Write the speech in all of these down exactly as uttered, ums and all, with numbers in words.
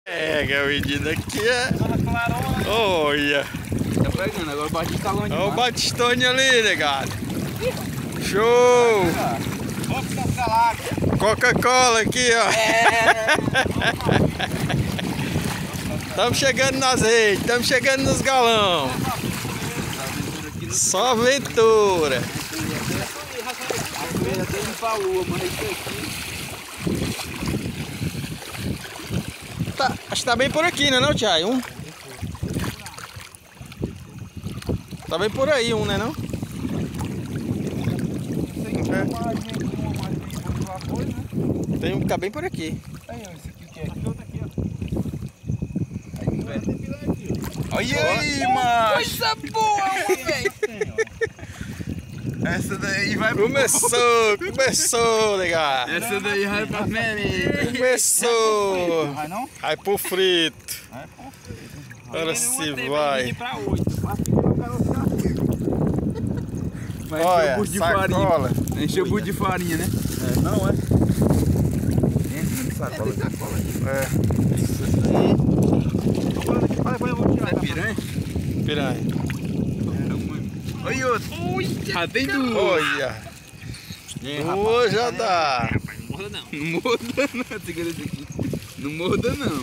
É, que o menino aqui é... Olha! Tá pegando, agora o Batistão ali. Olha o Batistone ali, negado. Show! Coca-Cola aqui, ó. Estamos chegando no azeite, estamos chegando nos galão. Só aventura. Tá, acho que tá bem por aqui, né não, Thiago? Um? Tá bem por aí um, né não? É. Tem um que tá bem por aqui. Aí, ó, esse aqui que é. Olha aí, mano! Coisa boa, velho! Essa daí vai pro... Começou, começou, legal. Essa daí vai pra merenda. Começou. Vai não? Vai pro frito. Vai pro frito. Agora se vai. Vai Olha, encher o bucho de sacola. farinha. Encher o bucho de farinha, né? É. Não, é? Enche de sacola. É. É piranha? Piranha. Olha outro. Já tem duas. Olha. Duas já dá. Não morda não. Não morda não. Segura isso aqui. Não morda não.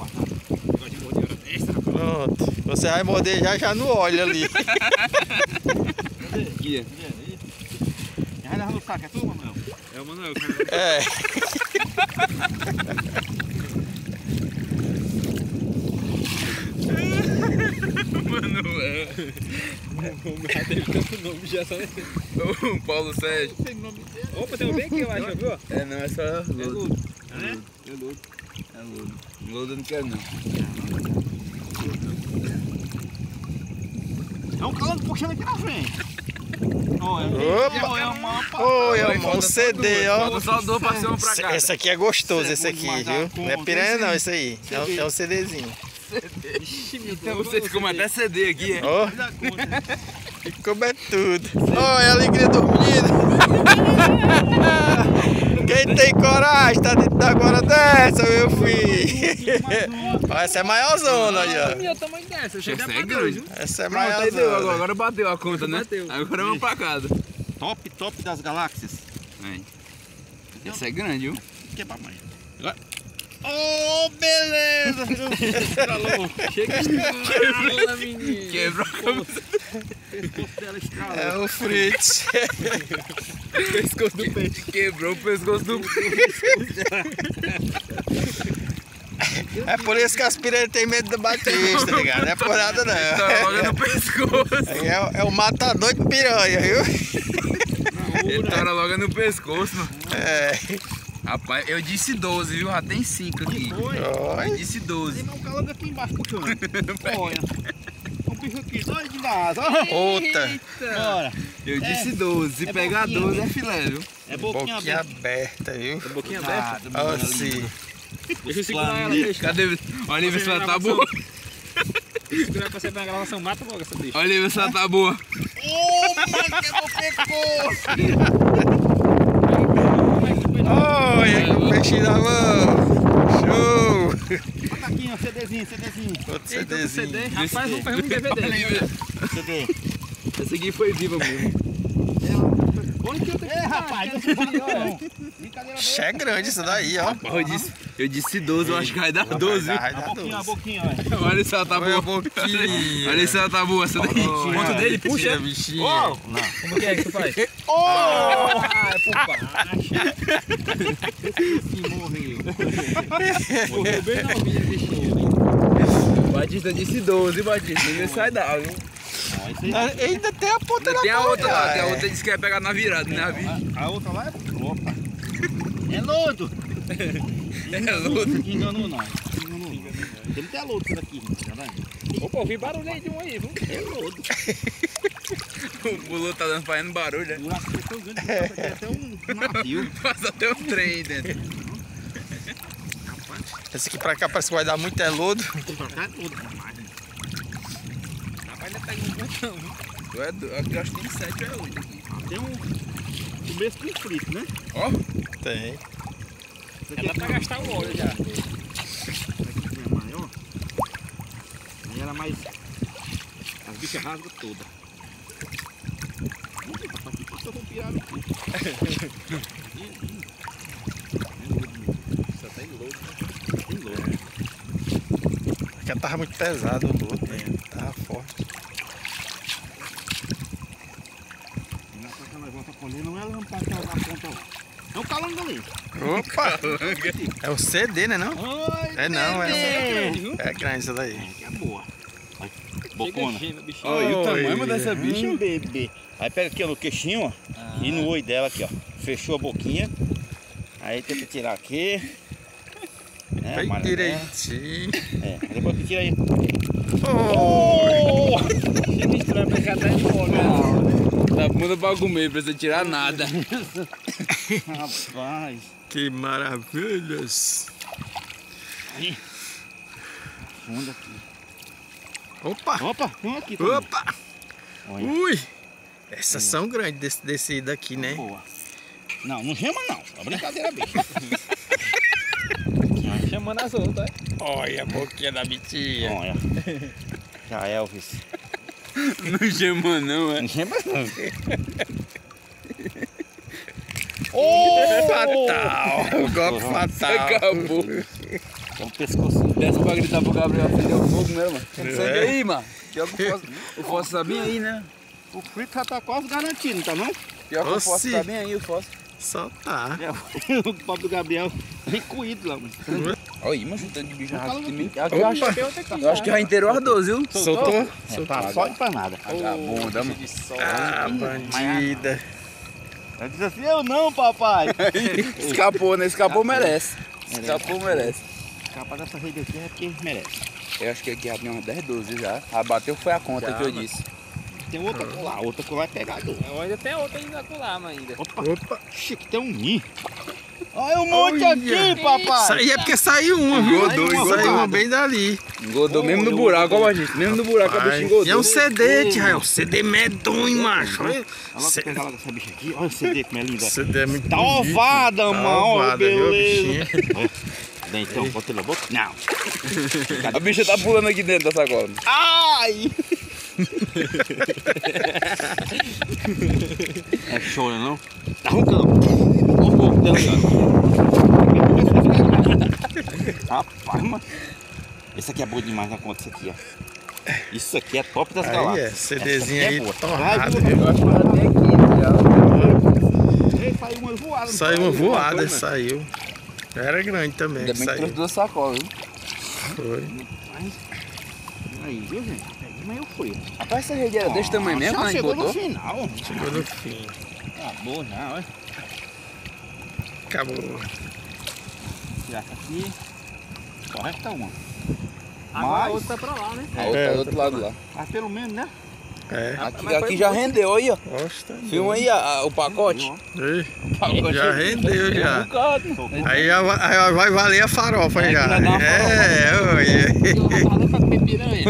Pronto. Você vai morder já já no óleo ali. Aqui, ó. Já leva no saco, é tu, Manuel? É o Manuel. É. Manuel. O Paulo Sérgio. Opa, tem um bem aqui, eu acho, viu? É, não, é só É lodo. ludo. É lodo. É lodo. É lodo. Lodo eu não quero, não. É um calando puxando aqui na frente. Olha, Opa. olha, uma Olha, irmão, o C D, ó. Falta só duas pra cima pra cá. Esse aqui é gostoso, esse aqui, mais viu? a Não é conta, piranha não, esse esse aí. É um, é um CDzinho. Então vocês comem até C D aqui, é? Ó, e come é tudo. Olha a alegria do menino. Quem tem coragem tá dentro da agora dessa, meu filho. Ó, essa é maiorzona aí, ó. Olha o tamanho dessa, Essa é grande. Essa é Pronto, aí deu, agora, maiorzona. agora bateu a conta, né? Bateu. Agora vamos pra casa. top, top das galáxias. Aí. Essa é grande, viu? Que é pra mãe. Oh, beleza. Chega estrala, menino. Quebrou a cabeça. Pescoço dela estrala. É o Fritz. Pescoço do peixe. Quebrou o pescoço do peixe. É por isso que as piranhas têm medo do Batista, tá ligado? Não é por nada não. Tá logo no pescoço. Aí é, é o matador de piranha, viu? Ele tora logo no pescoço, mano. É. Rapaz, eu disse doze, viu? Já tem cinco aqui. Foi? Eu Oi. disse doze. Tem um calando aqui embaixo puxando. Olha. Um bicho aqui, só de asa. Outra. Bora. Eu disse doze. Se É pegar boquinha, doze é né? filé, viu? É boquinha, Boquinha aberta. aberta, viu? É boquinha aberta. Ó, sim. Deixa eu segurar ela, deixa. Cadê? Olha aí, vê se ela tá gravação. boa. Se tiver pra você ver a gravação, mata logo essa bicha. Olha aí, vê se ela tá boa. Olha, o peixinho na mão. Show. Bota aqui, ó, CDzinho, CDzinho. Outro C D. CDzinho. Rapaz, vamos fazer um D V D. Olha aí, vê. C D. Essa aqui foi viva mesmo. Olha que eu tenho. É, rapaz, não brincadeira. Isso é grande isso daí, ó. Eu disse, eu disse doze, eu acho que vai dar doze. viu? Vai A dar boquinha, a doze. boquinha, olha. Olha se ela tá Olha a boa. boquinha. Olha se ela tá boa, essa daí. Ponto dele, puxa. Tira a bichinha. Oh, como que é que tu faz? Oh! Ah, é por baixo. Esse morreu. Morreu bem novinha, bichinho. Batista disse doze, Batista. Ninguém sai da, viu? Ainda tem a ponta da Tem a outra lá, boca, tem a é. outra disse que ia pegar na virada, né? A bicha? A outra lá é... Opa. É lodo. É lodo. Não enganou não. Enganou não. Ele tem lodo isso daqui, tá vendo? Opa, eu vi barulho aí de um aí, viu? É lodo. O bolo tá dando fazendo barulho, né? Eu acho que é tão grande que passa aqui até um navio. Passa até um trem aí dentro. Esse aqui pra cá parece que vai dar muito é lodo. Tem pra cá é lodo. Rapaz, não pega um montão, viu? Tu é do... Eu acho que tem sete ou é oito aqui. Tem um começo com frito, né? Ó. Tem. Isso aqui é pra gastar o óleo já. Aqui tem a era mais... As bichas rasgam todas. Ih, papai, que passou com o pirado aqui. Só tá em lodo, né? Tem lodo. Porque tava muito pesado o lodo, né? Tava forte. Não é pra que nós vamos colher, não é lampar aquela na ponta lá. É o calango ali. Opa! É o C D, né não? Oi, É não, é. é grande, É grande essa daí. É, que é boa. Olha, bocona. Olha, e o tamanho dessa bicha? Um bebê. Aí pega aqui ó, no queixinho, ó, Ah. e no olho dela aqui, ó. Fechou a boquinha. Aí tenta tirar aqui. É, Bem amarela. direitinho. É, aí depois que tira aí. Oh! Chega estranho pra cá atrás de fora. Tá bunda pra comer, precisa tirar nada. Rapaz. Que maravilhas! Aí. Fundo aqui. Opa! Opa, tem um aqui também. Opa! Olha. Ui! Essas são grandes desse, desse daqui, né? Boa. Não, não chama não. É brincadeira, bicho. Chamando as outras, Olha a boquinha da bitinha. Olha. Já Elvis. não chama não, é? Não chama não. Fatal! O golpe fatal! Acabou. É um pescoço. Desce pra gritar pro Gabriel acender o fogo mesmo, mano. É. Acende aí, mano. Pior que o fósforo, o fósforo tá bem aí, né? O frito já tá quase garantido, tá não? Pior que o Oxi. fósforo tá bem aí, o fósforo. Só tá. É, o pobre do Gabriel vem coído lá, mas... Olha aí, mano, tanto de bicho Fala rápido que nem... aqui. Eu acho, eu acho que já inteirou as doze, viu? Soltou? É, tá só e pra nada. Vagabunda, mano. Ah, bandida. Ela diz assim, eu não, papai. Escapou, né? Escapou, merece. Escapou, merece. Capaz dessa rede aqui é porque merece. Eu acho que aqui já tem umas dez, doze já. A bateu foi a conta Já, que eu mano. disse. Tem outra colar, outra colar é pegador. Ainda tem outra ainda colar, mas ainda. Opa, Opa! chique, tem um ninho. Olha um monte Olha. aqui, papai. Isso aí é porque saiu uma, viu? Engodou, Saiu engodou. uma bem dali. Engodou Oh, mesmo no eu- buraco, ó, gente. Mesmo no buraco a bicha Ai, engodou. e é um C D, Tiago. Um C D medonho, macho. Olha. Olha lá, C- pegar logo essa bicha aqui. Olha o C D como é linda. C D é muito Tá bonito. ovada, Tá mano. Olha, ovada, viu, beleza. bichinha? Vem então, bota ele na boca. Não. A bicha tá pulando aqui dentro da sacola. Ai! É show, né não? Tá roncando. Olha o fogo dela aí, ó. Rapaz, mano. Esse aqui é bom demais na conta, isso aqui, ó. Isso aqui é top das Aí galáxias. é, CDzinho Essa aí aqui é boa. torrado, Vai, viu? Eu acho que já tem aqui, já. Ei, saiu uma voada. não Saiu uma saiu? voada, saiu. Era grande também. Ainda que bem que saiu. trouxe duas sacolas, viu? Foi. Aí, viu, gente? Aí, mas eu fui. Rapaz, essa rede era desse tamanho mesmo, Já quando a gente chegou no botou? final. Chegou no fim. Acabou já, olha. Acabou. Tirar essa aqui. Só resta uma. Agora a Mas, outra tá pra lá, né? A outra É, tá do outro lado lá. mas pelo menos, né? É. Aqui, mas aqui foi já muito. rendeu, aí, ó. Gosta. Filma aí a- a- o pacote. Ei, Pacote já aí. rendeu Um já. bocado. Aí já vai, aí vai valer a farofa É, já. que vai dar uma É, olha. Eu tava falando pra comer piranha.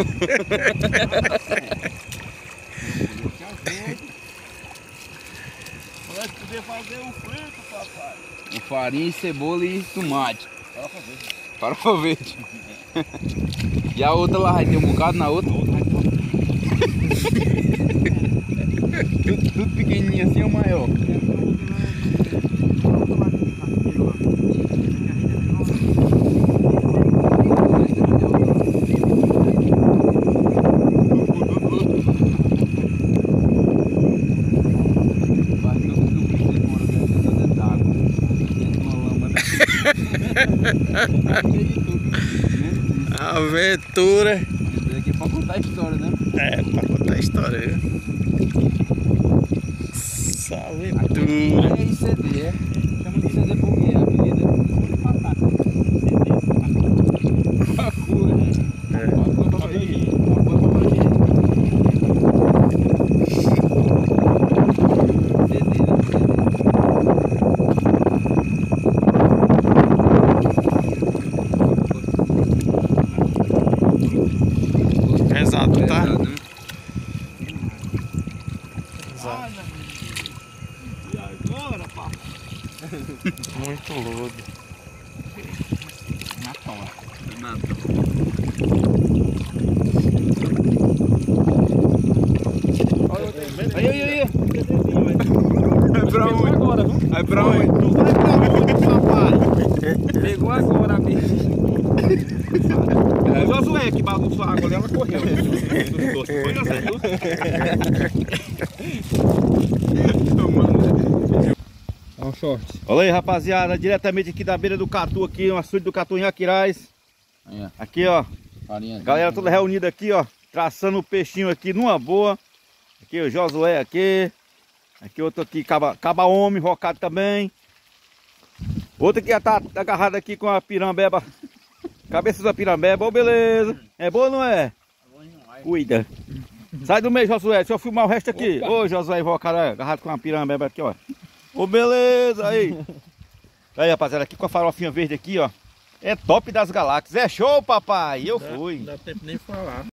Vai poder fazer um frito, papai. Com farinha, cebola e tomate. Farofa verde. E a outra lá, vai ter um bocado na outra. tudo, tudo pequenininho assim ou maior? Aventura. Isso aqui é pra contar a história, né? É, pra contar a história, viu? Essa aventura. É C D, é? Chama de C D porque é a apelido. Facura, né? Facura pra beijinho. Facura pra beijinho. C D, né? Pesado, tá? Pesado, né? Pesado. E agora, papai? Muito lodo. Na tona. Matou. O Josué que bagunçou a água dela correu. Foi, Josué? Olha o short. Olha aí, rapaziada, diretamente aqui da beira do Catu, aqui, um açude do Catu em Aquiraz. Aí, ó. Aqui, ó, Farinha. galera toda reunida aqui, ó, traçando o peixinho aqui numa boa. Aqui o Josué aqui. Aqui outro aqui, Caba, Caba Homem, rocado também. Outro que já tá agarrado aqui com a pirambeba. Cabeça da pirambeba, ô beleza. É boa ou não é? Cuida. Sai do meio, Josué, deixa eu filmar o resto aqui. Opa. Ô Josué, rocado, agarrado com a pirambeba aqui, ó. Ô beleza, aí. Aí, rapaziada, aqui com a farofinha verde aqui, ó. É top das galáxias. É show, papai. Eu fui. Não dá tempo nem falar.